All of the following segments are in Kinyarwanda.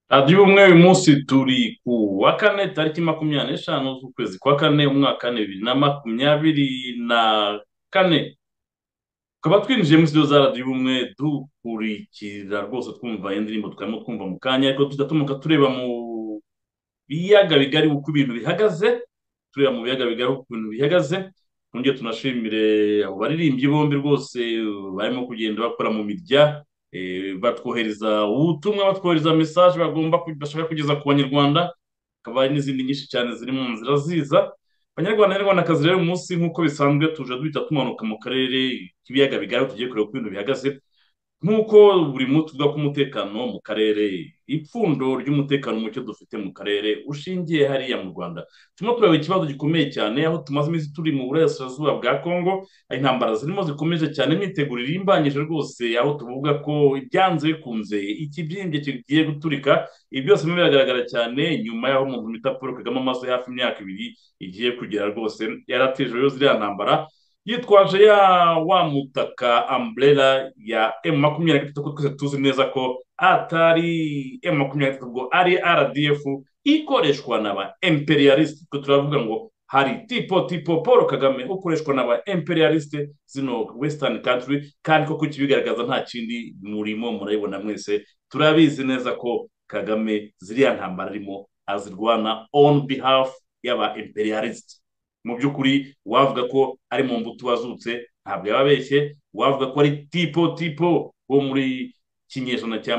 radiyo ubumwe uyu munsi turi ku wa kane tariki 25 z'ukwezi kwa kane umwaka 2024. tukaba twinjiye muri studio za radiyo ubumwe dukurikira rwose twumva indirimbo twarimo twumva mu kanya, ariko tudatumuka tureba mu biyaga bigari uko ibintu bihagaze. tureba mu biyaga bigari uko ibintu bihagaze. twongere tunashimire abo baririmbyi bombi rwose barimo kugenda bakora mu mirya, batwohereza ubutumwa, batwohereza mesaje bashaka kugeza ku banyarwanda. hakaba hari n'izindi nyinshi cyane ziri mu nzira ziza. abanyarwanda n'abanyarwandakazi rero uyu munsi nk'uko bisanzwe tuje duhita tumanuka mu karere k'ibiyaga bigari aho tugiye kureba uko ibintu bihagaze. nk'uko buri munsi tuvuga ko umutekano mu karere, ipfundo ry'umutekano muke dufite mu karere ushingiye hariya mu Rwanda. turimo tureba ikibazo gikomeye cyane aho tumaze iminsi turi mu burasirazuba bwa Kongo, aho intambara zirimo zikomeje cyane, imyiteguro irimbanyije rwose, aho tuvuga ko ibyanze bikunze ikibyimbye kigiye guturika. ibi byose birimo biragaragara cyane nyuma y'aho umuntu bita Paul Kagame amaze hafi imyaka ibiri igiye kugera rwose yaratije rero ziriya ntambara, yitwaje wa mutaka umbrella ya M23, kuko twese tuzi neza ko atari M23 ubwo ari RDF ikoreshwa n'aba imperialiste. twe turavuga ngo hari tipo Paul Kagame ukoreshwa n'aba imperialiste zino western country, kandi koko kibigaragaza nta kindi murimo murabibona mwese. turabizi neza ko Kagame ziriya ntambara arimo azirwana on behalf y'aba imperialiste. mu by'ukuri wavuga ko ari mu mbuto wazutse ntabwo yaba abeshye, wavuga ko ari tipo wo muri kinyejana cya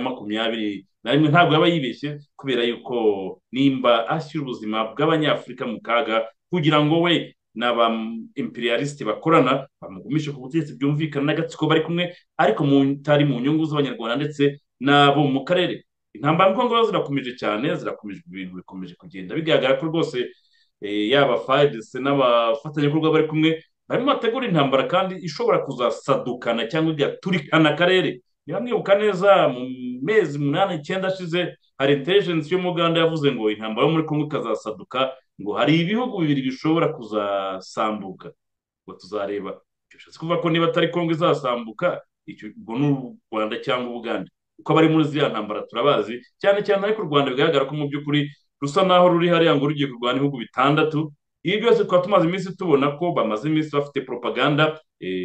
21 ntabwo yaba yibeshye, kubera yuko nimba ashyira ubuzima bw'abanyafurika mu kaga kugira ngo we n'aba imperialiste bakorana bamugumishe ku butegetsi byumvikana n'agatsiko bari kumwe, ariko tari mu nyungu z'abanyarwanda ndetse n'abo mu karere. intambara ngo zirakomeje cyane, zirakomeje, ibintu bikomeje kugenda bigaragara ko rwose yaba FARDC n'abafatanyabikorwa bari kumwe barimo bategura intambara kandi ishobora kuzasadukana cyangwa igaturikana akarere. niba mwibuka neza mu mezi 8-9 ashize, hari intelligence yo mu Uganda yavuze ngo intambara yo muri Kongo ikazasaduka, ngo hari ibihugu bibiri bishobora kuzasambuka. ngo tuzareba bishatse kuvuga ko niba atari Kongo izasambuka, ubwo ni u Rwanda cyangwa Uganda, uko bari muri ziriya ntambara turabazi cyane cyane, ariko u Rwanda bigaragara ko mu by'ukuri rusa naho ruri hariya ngo rugiye kurwana ibihugu bitandatu. ibi byose tukaba tumaze iminsi tubona ko bamaze iminsi bafite propaganda,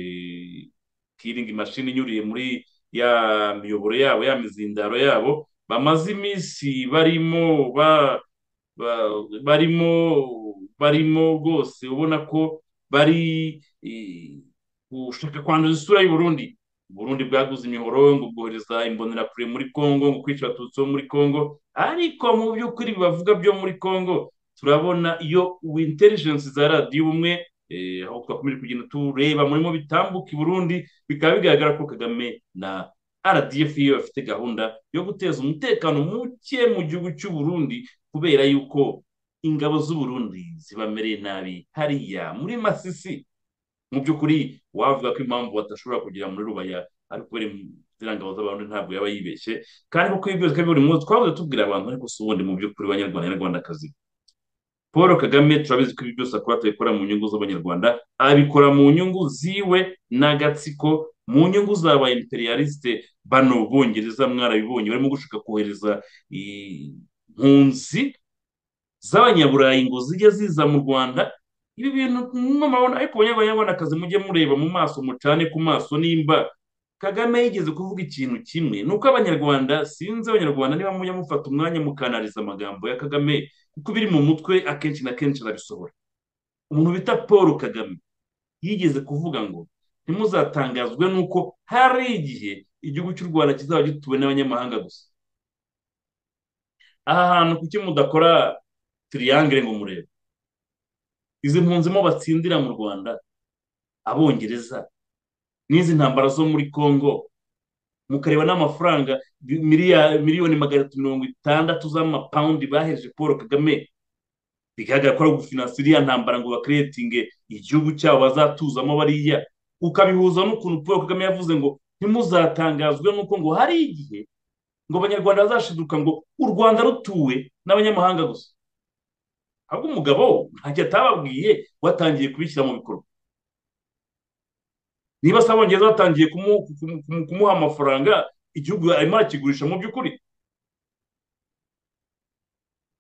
killing machine inyuriye muri ya miyoboro yabo, ya mizindaro yabo, bamaze iminsi barimo rwose ubona ko bari gushaka kwanduza isura y'u Burundi. Burundi bwaguze imihoro ngo bwohereza imbonerakure muri Kongo, ngo kwica abatutsi bo muri Kongo, ariko mu by'ukuri bavuga byo muri Kongo turabona iyo intelligence za radiyo ubumwe, aho twakomeje kugenda tureba murimo bitambuka i Burundi, bikaba bigaragara ko Kagame na RDF iyo bafite gahunda yo guteza umutekano muke mu gihugu cy'u Burundi, kubera yuko ingabo z'u Burundi zibamereye nabi hariya muri Masisi. mu by'ukuri wavuga ko impamvu batashobora kugera muri Rubaya ariko kubera ziriya ngabo z'abantu ntabwo yaba yibeshye, kandi kuko ibyo byose buri munsi twavuze tubwira abantu, ariko si ubundi mu by'ukuri banyarwanda n'abanyarwandakazi, Paul Kagame turabizi ko ibi byose akora atabikora mu nyungu z'abanyarwanda, abikora mu nyungu ziwe n'agatsiko, mu nyungu z'aba imperialiste bano Bongereza. mwarabibonye barimo gushaka kohereza impunzi z'abanyaburayi ngo zijye ziza mu Rwanda. ibi bintu mubona, ariko abanyarwandakazi mujye mureba mu maso, mucane ku maso, nimba Kagame yigeze kuvuga ikintu kimwe. nuko abanyarwanda, sinzi abanyarwanda niba mujya mufata umwanya mukanariza amagambo ya Kagame, kuko biri mu mutwe akenshi na kenshi arabisohora. umuntu bita Paul Kagame yigeze kuvuga ngo ntimuzatangazwe nuko hari igihe igihugu cy'u Rwanda kizaba gituwe n'abanyamahanga gusa. aha hantu kuki mudakora triangle ngo murebe izi mpunzi mo batsindira mu Rwanda, Abongereza, n'izi ntambara zo muri Kongo, mukareba n'amafaranga miliyoni 360 z'amapawundi bahereje Paul Kagame, bigaragara ko ari ugufinansa iriya ntambara ngo bakiretinge igihugu cyabo bazatuzamo bariya, ukabihuza n'ukuntu Paul Kagame yavuze ngo ntimuzatangazwe nuko ngo hari igihe ngo abanyarwanda bazashiduka ngo u Rwanda rutuwe n'abanyamahanga gusa. ahubwo umugabo ntacyo atababwiye, watangiye kubishyira mu bikorwa. niba se Abongereza batangiye kumuha amafaranga, igihugu arimo arakigurisha mu by'ukuri.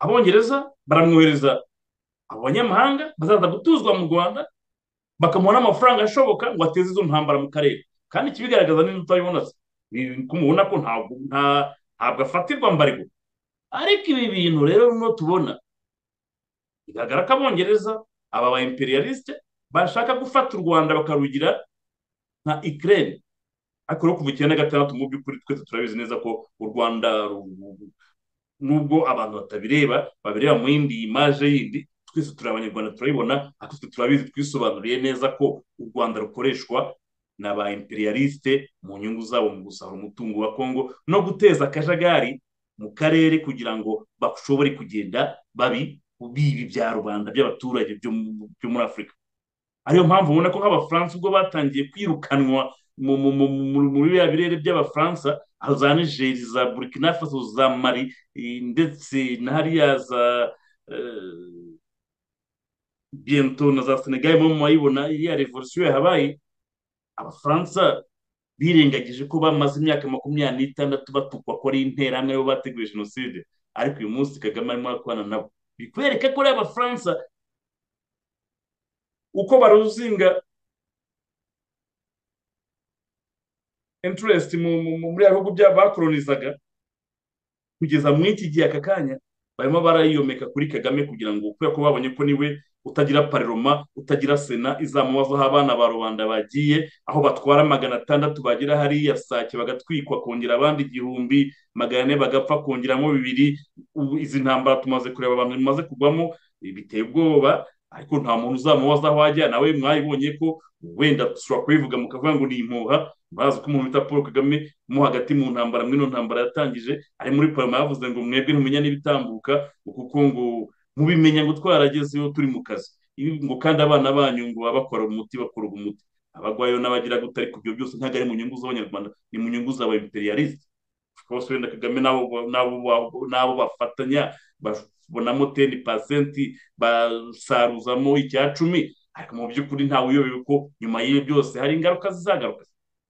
abongereza baramwohereza abo banyamahanga bazaza gutuzwa mu Rwanda, bakamuha n'amafaranga ashoboka ngo ateze izo ntambara mu karere. Kandi ikibigaragaza ni utabibona se, kumubona ko ntabwo afatirwa mbarego. Ariko ibi bintu rero no tubona bigaragara ko abongereza aba ba imperialiste bashaka gufata u Rwanda bakarugira nka Ukraine. Ariko no kuva icyenda gatandatu mu by'ukuri twese turabizi neza ko u Rwanda nubwo abantu batabireba babireba mu yindi imaje yindi, twese turi abanyarwanda turabibona, ariko twe turabizi twisobanuriye neza ko u Rwanda rukoreshwa na ba imperialiste mu nyungu zabo mu gusahura umutungo wa Kongo no guteza akajagari mu karere kugira ngo bashobore kugenda bibi bya rubanda by'abaturage byo muri Afurika. Ariyo mpamvu ubona ko nk'abafaransa ubwo batangiye kwirukanwa muri biriya birere by'abafaransa, aho za Niger, za Burkina Faso, za Mali, ndetse na hariya za biento na za Senegal mu mayibona iriya revolution yahabaye, abafaransa birengagije ko bamaze imyaka 26 batukwa ko ari interahamwe bo bateguye jenoside. Ariko uyu munsi Kagame arimo akorana nabo, bikwereka ko ari abafaransa uko baruzinga interest muri bihugu bakolonizaga, kugeza muri iki gihe aka kanya barimo barayiyomeka kuri Kagame kugira ngo kubera ko babonye ko niwe utagira parlement, utagira sena izamubazaho abana ba rubanda bagiye aho batwara 600 bagira hariya Sake bagatwikwa, kongera abandi 1400 bagapfa, kongeramo 2. Izi ntambara tumaze kureba abantu bimaze kugwamo biteye ubwoba, ariko nta muntu uzamubaza aho ajya. Nawe mwayibonye ko wenda dushobora kubivuga mukavuga ngo ni impuha, bazi ko umuntu bita Paul Kagame mo hagati mu ntambara, mwino ntambara yatangije ari muri parlement yavuze ngo mwebwe ntumenya n'ibitambuka kuko ngo mubimenya ngo twaragezeyo turi mu kazi ngo kandi abana banyu ngo bakora umuti, bakora umuti abagwayo n'abagira gutari ku byo byose ntago ari mu nyungu z'abanyarwanda, ni mu nyungu z'aba imperialiste. Of wenda Kagame nabo bafatanya babonamo 10% basaruzamo 10%, ariko mu by'ukuri ntawe uyobewe ko nyuma y'iyo byose hari ingaruka zizagaruka.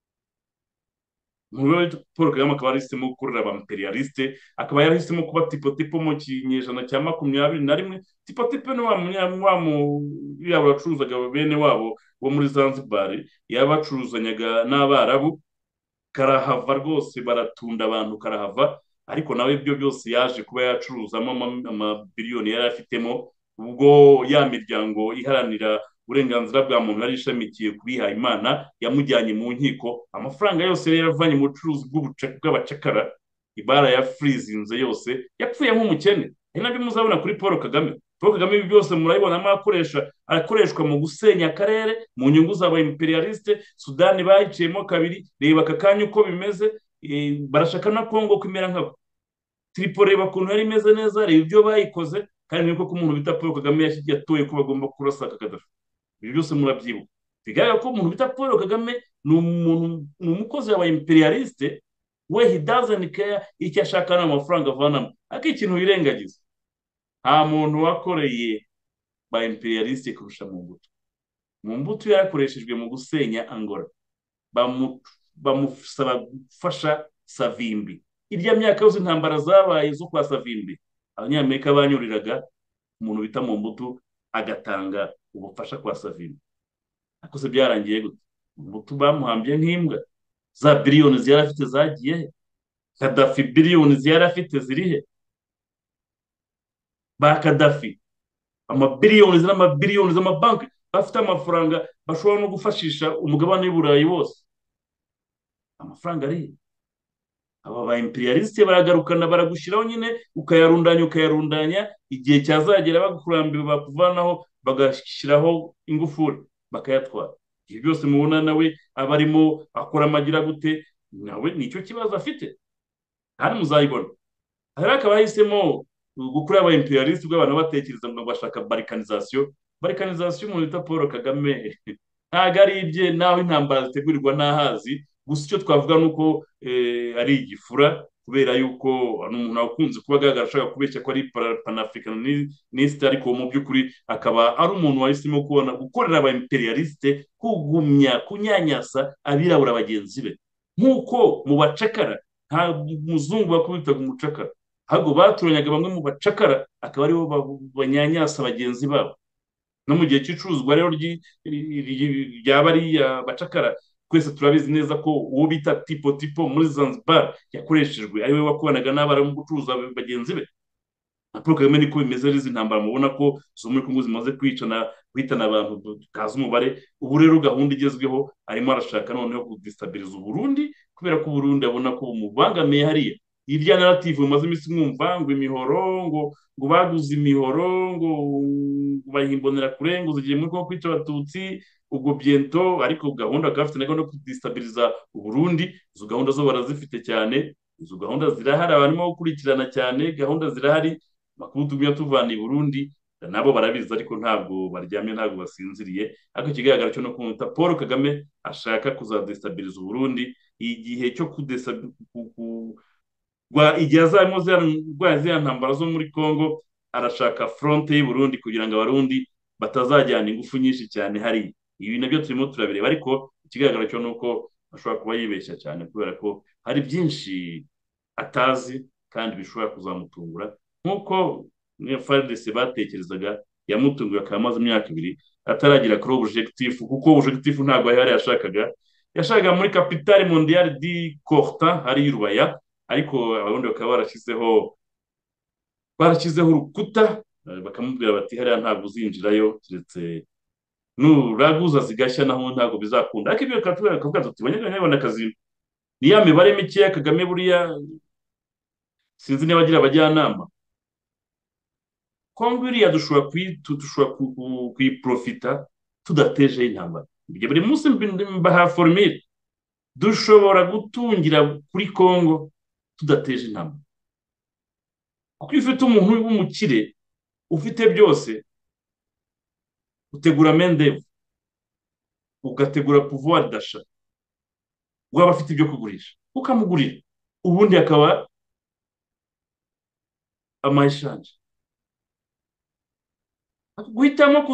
Paul Kagame akaba yarahisemo gukorera aba imperialiste, akaba yarahisemo kuba tipo mu kinyejana cya 21. Tipo ni wa bacuruzaga bene wabo bo muri Zanzibar, yabacuruzanyaga n'Abarabu, karahava rwose, baratunda abantu karahava. Ariko nawe ibyo byose yaje kuba yacuruzamo amabiliyoni yari afitemo, ubwo ya miryango iharanira uburenganzira bwa muntu yari ishamikiye kubihaye Imana yamujyanye mu nkiko, amafaranga yose yari yaravanye mu bucuruzi bw'abacakara, ibara ya freezinze yose, yapfuye nk'umukene. Ari nabyo muzabona kuri Paul Kagame. Paul Kagame ibi byose murabibonamo arakoreshwa mu gusenya akarere mu nyungu z'aba imperialiste. Sudani bayiciyemo kabiri, reba aka kanya uko bimeze, barashaka na Kongo kumera nkabo. Tripoli reba ukuntu yari imeze neza, reba ibyo bayikoze, kandi niko ko umuntu bita Paul Kagame yatoye ko bagomba kurasa Kagame. Ibi byose murabyibuka. Bigaragara ko umuntu bita Paul Kagame ni umukozi w'aba imperialiste, we he doesn't care icyo ashaka n'amafaranga avanamo. Ariko ikintu wirengagiza, nta muntu wakoreye ba imperialiste kurusha Mobutu yarakoreshejwe mu gusenya Angola, bamusaba gufasha Savimbi. Irya myaka yose intambara zabaye zo kwa Savimbi, abanyamerika banyuriraga umuntu bita Mobutu agatanga ubufasha kwa Savimbi. Ariko se byarangiye gute? Mobutu bamuhambye nk'imbwa. Za biliyoni yari afite zagiye he? Gaddafi biliyoni yari afite ziri he? Ba Gaddafi amabiliyoni n'amabiliyoni z'amabanki bafite amafaranga bashobora no gufashisha umugabane w'Uburayi wose. Amafaranga ari aba ba imperialiste baragarukana, baragushyiraho nyine ukayarundanya, igihe cyazagera bakurambiwe bakuvanaho bagashyiraho ingufuri bakayatwara. Ibi byose mubona nawe abarimo akora amagira gute, nawe nicyo kibazo afite kandi muzayibona. Hari akaba yahisemo gukora aba imperialiste bw'abantu batekereza ngo bashaka balkanization umuntu bita Paul Kagame ntago ari ibye, naho intambara zitegurirwa ntahazi. Gusa icyo twavuga nuko ari igifura, kubera yuko umuntu akunze kuba agaragara ashaka kubeshya ko ari panafricaniste, ariko mu by'ukuri akaba ari umuntu wahisemo kubona gukorera aba imperialiste, kugumya kunyanyasa abirabura bagenzi be. Nk'uko mu bacakara nta muzungu bakubitaga umucakara, ahubwo batoranyaga bamwe mu bacakara akaba aribo banyanyasa bagenzi babo. No mu gihe cy'icuruzwa rero rya bariya bacakara, twese turabizi neza ko uwo bita tipo tipo muri Zanzibar yakoreshejwe ari we wakoranaga n'abari mu gucuruza bagenzi be. Na Paul Kagame niko bimeze izi ntambara mubona ko zo muri Kongo zimaze guhitana abantu kazi umubare. Ubu rero gahunda igezweho arimo arashaka noneho kudestabiliza Uburundi, kubera ko Uburundi abona ko bumubangamiye hariya. Irya narrative mumaze iminsi mwumva ngo imihoro, ngo baguze imihoro, ngo bahimbonera kure, ngo zigiye muri Kongo kwica abatutsi ubwo biento, ariko gahunda gafite na gahunda yo kudestabiliza Uburundi. Izo gahunda zo barazifite cyane, izo gahunda zirahari, barimo gukurikirana cyane, gahunda zirahari. Makuru tugumya tuvana i Burundi nabo barabizi, ariko ntabwo baryamye, ntabwo basinziriye. Ariko ikigaragara cyo no kumva Paul Kagame ashaka kuzadestabiliza Uburundi igihe cyo igihe azarimo ziriya ntambara zo muri Congo, arashaka fronte y'u Burundi kugira ngo abarundi batazajyana ingufu nyinshi cyane hari. Ibi nabyo turimo turabireba, ariko ikigaragara cyo nuko ashobora kuba yibeshya cyane, kubera ko hari byinshi atazi kandi bishobora kuzamutungura, nk'uko FARDC batekerezaga. Yamutunguye akaba amaze imyaka 2 ataragira kuri objectif, kuko objectif ntabwo yari yashakaga muri capitale mondiale di Corta hari Rubaya, ariko abarundi bakaba barashyizeho urukuta, bakamubwira bati hariya ntabwo uzinjirayo keretse nuraguza zigashya, naho ntabwo bizakunda. Ariko ibyo kavuga tuti banyagana akazi ni ya mibare mike ya Kagame. Buriya sinzi niba agira abajyanama. Kongo iriya dushobora kuyiprofita tudateje intambara. Ibyo buri munsi mbaha formule, dushobora gutungira kuri Kongo tudateje intambara. Kuko iyo ufite umuntu w'umukire ufite byose, utegura mendevu, ugategura pouvoir d'achat, waba afite ibyo kugurisha ukamugurira, ubundi akaba amayishanje. Guhitamo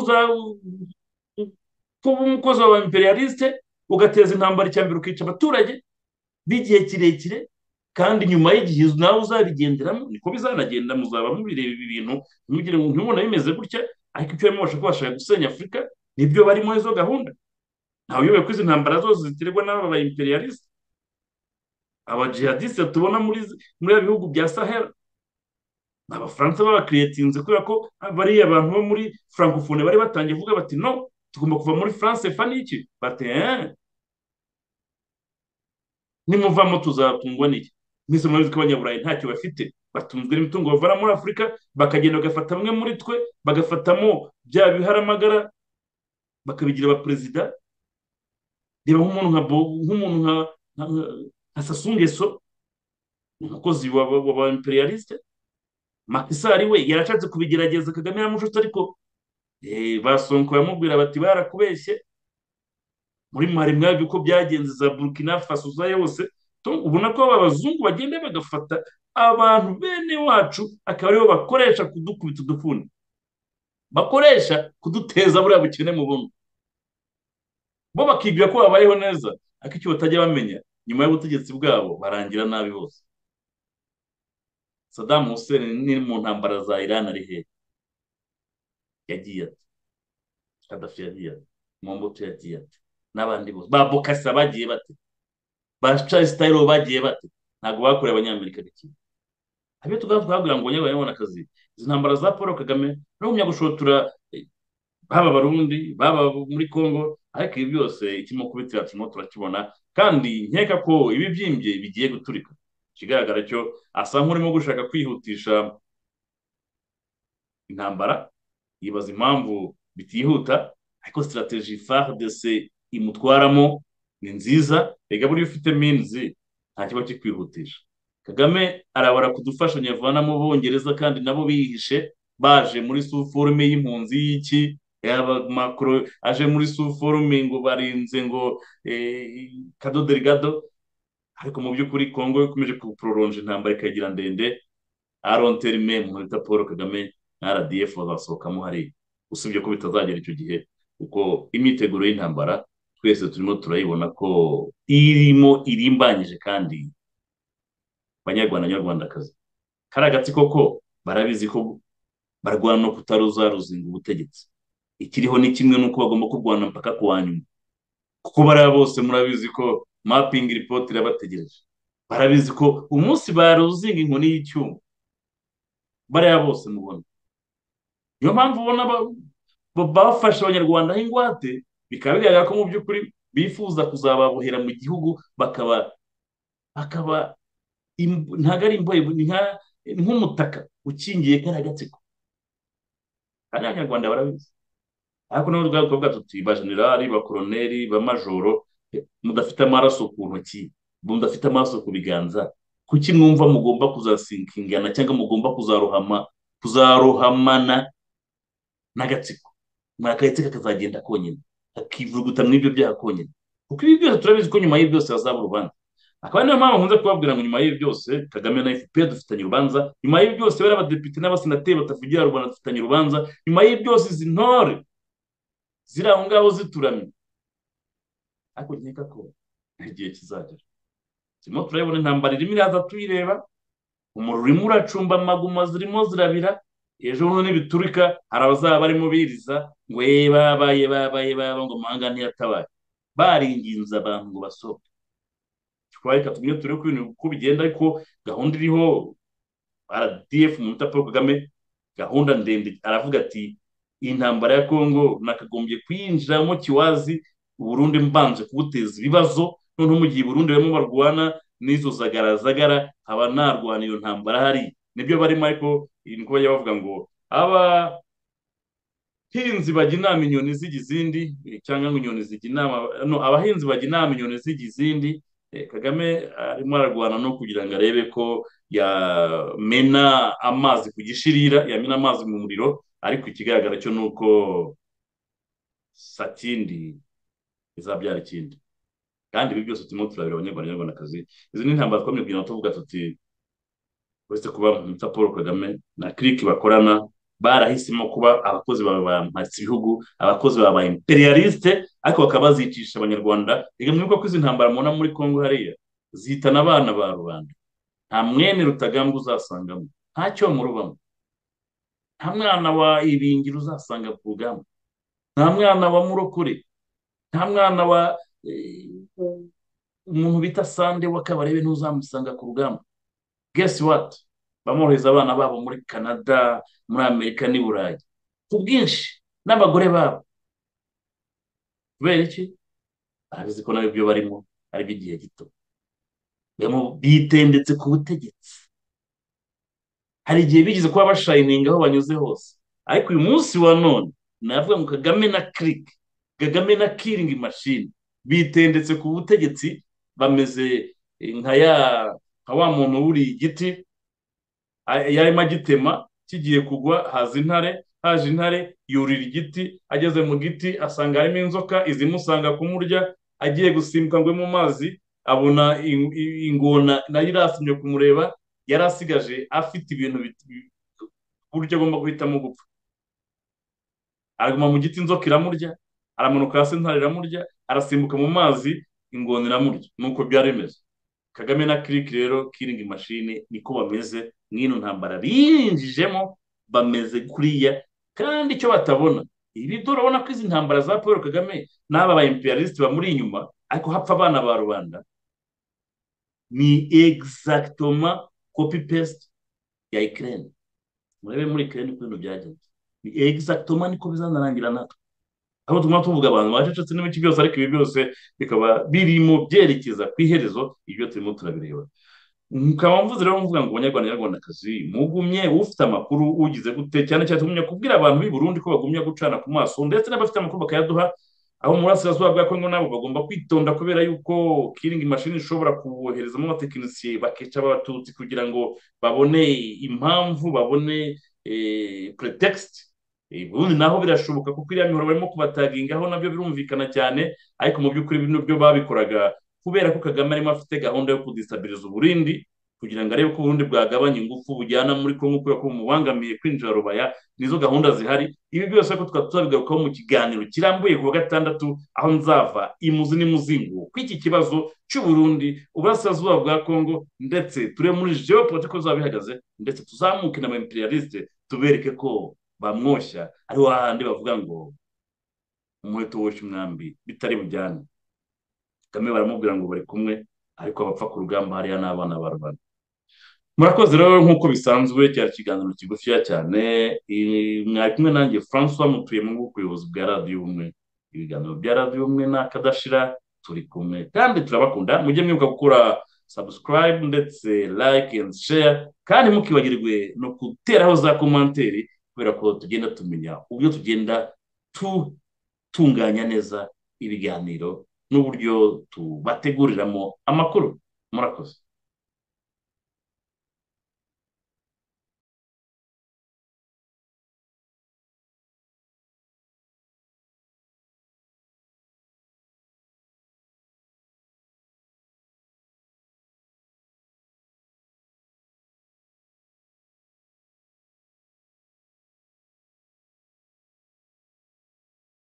kuba umukozi wa imperialiste, ugateza intambara icyambere, ukica abaturage b'igihe kirekire, kandi nyuma y'igihe nawe uzabigenderamo. Niko bizanagenda, muzaba mubireba ibi bintu ntugire ngo ntibona bimeze gutya, ariko icyo barimo bashaka gusenya Afurika nibyo barimo izo gahunda. Ntawe uyobewe ko izi ntambara zose ziterwa n'aba ba imperialiste, aba jihadiste tubona muri bihugu bya Sahel. Abafaransa babakiriyetinze kubera ko bariya abantu bo muri francophone bari batangiye kuvuga bati no, tugomba kuva muri France faniki, bati nimuvamo tuzatungwa n'iki. Mwese murabizi ko abanyaburayi ntacyo bafite, batunzwe n'imitungo bavana muri Afurika, bakagenda bagafata bamwe muri twe, bagafatamo bya biharamagara bakabigira abaperezida. Reba nk'umuntu nka Sassou Nguesso, umukozi wa imperialiste. Macky Sall we yarashatse kubigerageza, Kagame yamushutse, ariko basonko bamubwira bati barakubeshye, muri Mali mwabyo uko byagenze, za Burkina Faso za yose. Ubona ko abazungu bagenda bagafata abantu bene wacu, akaba aribo bakoresha kudukubita udufuni, bakoresha kuduteza buriya bukene mu bumwe. Bo bakibwira ko babayeho neza, ariko icyo batajya bamenya, nyuma y'ubutegetsi bwabo barangira nabi bose. Saddam Hussein ni mu ntambara za Iran ari he? Yagiye ati. Gaddafi yagiye ati. Mobutu yagiye ati. N'abandi bose ba Bokassa bagiye bate, ba Charles Taylor bagiye bate, ntabwo bakoreye abanyamerika n'ikindi. Abyo tugavuga ngo nyabona akazi. Izi ntambara za Paul Kagame no kumyagushotura baba Barundi, baba muri Kongo, ariko ibi byose ikimo kubitira turimo turakibona, kandi nkeka ko ibi byimbye bigiye guturika. Kigaragara cyo asa nk'urimo gushaka kwihutisha intambara, yibaza impamvu bitihuta, ariko strategy FARDC imutwaramo ni nziza. Rega buri ufite means nta kiba kikwihutisha. Kagame arabara kudufasha nyavanamo Bongereza, kandi nabo bihishe baje muri suforume y'impunzi y'iki, yaba Macron aje muri suforume ngo barinze ngo Cabo Delgado, ariko mu by'ukuri Kongo ikomeje kuprolonge intambara ikagira ndende. Long terme mu leta Paul Kagame na RDF bazasohokamo hari, usibye ko bitazagera icyo gihe, kuko imiteguro y'intambara twese turimo turayibona ko irimo irimbanyije. Kandi Banyarwanda, Nyarwandakazi, kariya agatsiko ko barabizi ko barwana no kutaruzaruzinga ubutegetsi. Ikiriho ni kimwe n'uko bagomba kurwana mpaka ku wa nyuma, kuko bariya bose murabizi ko mapingi ripoti irabategereje. Barabizi ko umunsi baruzinga inkoni y'icyuma, bariya bose mubona. Niyo mpamvu ubona bafashe abanyarwanda ingwate, bikaba bigaragara ko mu by'ukuri bifuza kuzababohera mu gihugu, bakaba ntabwo ari imbohe, ni nk'umutaka ukingiye kariya gatsiko. kandi abanyarwanda barabizi. ariko nabo ubwabo tukavuga tuti ba generali, ba koroneri, ba majoro, mudafite amaraso ku ntoki, mudafite amaraso ku biganza, kuki mwumva mugomba kuzasinkingana cyangwa mugomba kuzarohamana n'agatsiko? mwakahetse kakazagenda konyine, kakivuguta mu ibyo byaha konyine, kuko ibi byose turabizi ko nyuma y'ibi byose hazaba urubanza. akaba niyo mpamvu nkunze kubabwira ngo nyuma y'ibi byose Kagame na FPR dufitanye urubanza, nyuma y'ibi byose bari abadepite n'abasenateri batavugira rubanda dufitanye urubanza, nyuma y'ibi byose izi ntore ziri aho ngaho zituramye. ariko nkeka ko igihe kizagera, turimo turabibona intambara irimo iraza tuyireba, umuriro urimo uracumba, amaguma zirimo zirabira, ejo bundi nibiturika hari abazaba barimo biriza ngo babaye ngo amahanga ntiyatabaye, baringinze abantu ngo basohoke. reka tumwe turebe ko ibintu uko bigenda, ariko gahunda iriho RDF mu Paul Kagame, gahunda ndende. Aravuga ati iyi ntambara ya Kongo nakagombye kuyinjiramo kiwazi, Burundi mbanje kubuteza ibibazo, noneho mu gihe Burundi barimo barwana n'izo zagara haba narwana iyo ntambara hari nibyo barimo. ariko niko bajya bavuga ngo abahinzi bajya inama inyoni zijya izindi, cyangwa ngo inyoni zijya inama no, abahinzi bajya inama inyoni zijya izindi. Kagame arimo ararwana no kugira ngo arebe ko yamena amazi ku gishirira, yamena amazi mu muriro, ariko ikigaragara cyo ni uko satindi izabyara ikindi. kandi ibi byose turimo turabira abanyarwandakazi, izi ni intambara twakomeye kugira ngo tuvuga tuti uretse kuba Muta Paul Kagame na clique bakorana, barahisemo kuba abakozi bamparitse ibihugu, abakozi baba imperialiste, ariko bakaba bazicisha abanyarwanda. reka mwibuka ko izi ntambara mubona muri Kongo hariya zihitana abana ba rubanda, nta mwene Rutagambwa uzasangamo, nta cyomo rubamo, nta mwana wa Ibingira uzasanga ku rugamba, nta mwana wa Murokore, nta mwana wa umuntu bita Sande wa Kabarebe ntuzamusanga ku rugamba. guess what? bamwohereza abana babo muri Canada, muri Amerika n'i Burayi ku bwinshi, n'abagore babo. kubera iki? barabizi ko nabyo barimo ari by'igihe gito, bitendetse ku butegetsi. hari igihe bigize kuba bashayininga aho banyuze hose, ariko uyu munsi wa none navuga ngo Kagame na clique, Kagame na killing machine bitendetse ku butegetsi, bameze nka wa muntu wuriye igiti yarimo agitema, kigiye kugwa haje intare yurira igiti, ageze mu giti asanga harimo inzoka, izimusanga kumurya, agiye gusimbuka ngo mu mazi abona ingona nayo irasimye kumureba, yari asigaje afite ibintu buryo agomba guhitamo gupfa. araguma mu giti, inzoka iramurya, aramanuka hasi, intare iramurya, arasimbuka mu mazi, ingona iramurya. nuko byari bimeze. Kagame na clique rero, killing machine, niko bameze mwino ntambara binjijemo, bameze kuriya. kandi icyo batabona, ibi dore urabona ko izi ntambara za Paul Kagame n'aba ba imperialiste bamuri inyuma, ariko hapfa abana ba rubanda, ni exactement copy paste ya Ukraine. murebe muri Ukraine uko ibintu byagenze, ni exactement niko bizanarangira natwe. aho tuguma tuvuga abantu bacecetse n'ibiki byose, ariko ibi byose bikaba birimo byerekeza ku iherezo. ibyo turimo turabireba. mukaba mvuze rero mvuga ngo abanyarwanda n'abanyarwandakazi, mugumye ufite amakuru ugize gute, cyane cyane tugumye kubwira abantu b'i Burundi ko bagumye gucana ku maso, ndetse n'abafite amakuru bakayaduha. aho mu burasirazuba bwa Kongo nabo bagomba kwitonda, kubera yuko killing machine ishobora kuboherezamo abatekinisiye bakica abatutsi kugira ngo babone impamvu, babone pretext. ubundi naho birashoboka, kuko iriya mihoro barimo kubatagingaho nabyo birumvikana cyane, ariko mu by'ukuri bino byo babikoraga kubera ko Kagame arimo afite gahunda yo kudistabiriza Uburundi, kugira ngo arebe ko ubundi bwagabanya ingufu bujyana muri Kongo kubera ko bumubangamiye kwinjira Rubaya. Nizo gahunda zihari. Ibi byose ko tukaba tuzabigarukaho mu kiganiro kirambuye ku wa gatandatu, aho nzava imuzi n'imuzingo kw'iki kibazo cy'u Burundi, uburasirazuba bwa Kongo, ndetse turebe muri geopolitike ko zaba bihagaze, ndetse tuzamuke na imperialiste tubereke ko bamwoshya ari hahandi bavuga ngo umuheto woshya umwambi bitari bujyane. Kagame baramubwira ngo bari kumwe, ariko abapfa ku rugamba hariya n'abana ba rubanda. Murakoze rero, nk'uko bisanzwe cyari ikiganiro kigufiya cyane. Mwari kumwe nanjye Francois mutuye mu buyobozi bwa radiyo ubumwe. Ibiganiro bya radiyo ubumwe ni akadashira, turi kumwe kandi turabakunda. Mujye mwibuka gukora subscribe ndetse like and share, kandi mukibagirwe no guteraho za komanteri, kubera ko tugenda tumenya uburyo tugenda tunganya neza ibiganiro n'uburyo tubateguriramo amakuru. Murakoze.